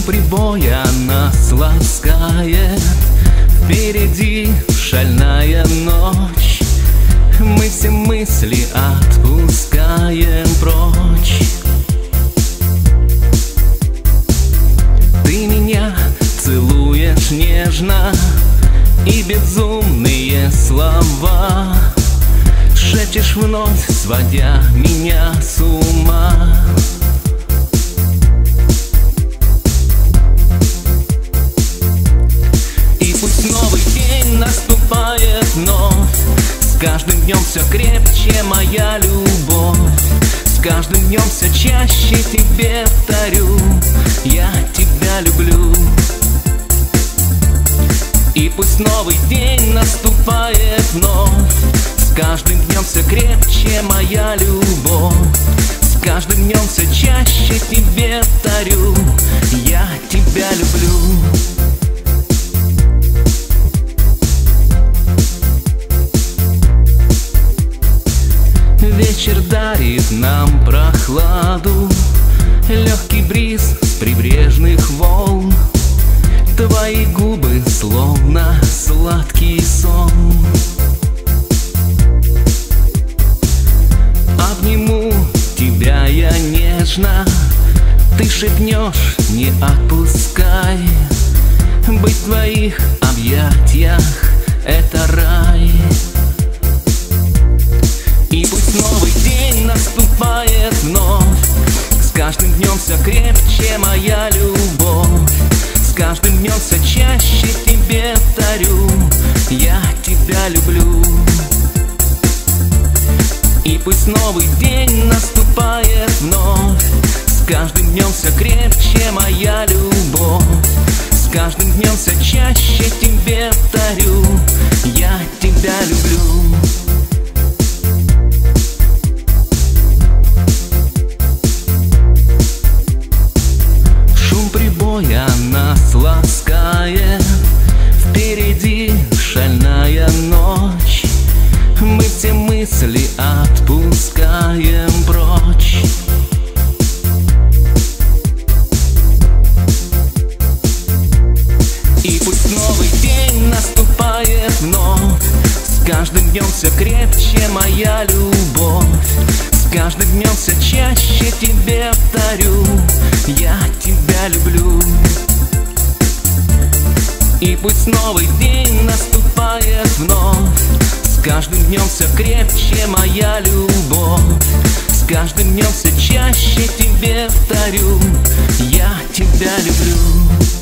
прибоя нас ласкает, впереди шальная ночь. Мы все мысли отпускаем прочь. Ты меня целуешь нежно, и безумные слова шепчешь вновь, сводя меня с ума. И пусть новый день наступает вновь, с каждым днем все крепче моя любовь, с каждым днем все чаще тебе повторю: я тебя люблю. И пусть новый день наступает вновь, с каждым днем все крепче моя любовь, с каждым днем все чаще тебе повторю: я тебя люблю. Вечер дарит нам прохладу, легкий бриз с прибрежных волн. Твои губы словно сладкий сон. Обниму тебя я нежно, ты шепнешь: не отпускай. Быть в твоих объятиях — это рай. И пусть новый день наступает вновь, с каждым днем все крепче моя любовь, с каждым днем все чаще тебе повторю: я тебя люблю. И пусть новый день наступает вновь, с каждым днем все крепче моя любовь, с каждым днем все чаще тебе повторю: я тебя люблю. Прибоя нас ласкает, впереди шальная ночь. Мы все мысли отпускаем прочь. И пусть новый день наступает вновь, с каждым днем все крепче моя любовь, с каждым днем все чаще тебе повторю: я тебя люблю. И пусть новый день наступает вновь, с каждым днем все крепче моя любовь, с каждым днем все чаще тебе повторю: я тебя люблю.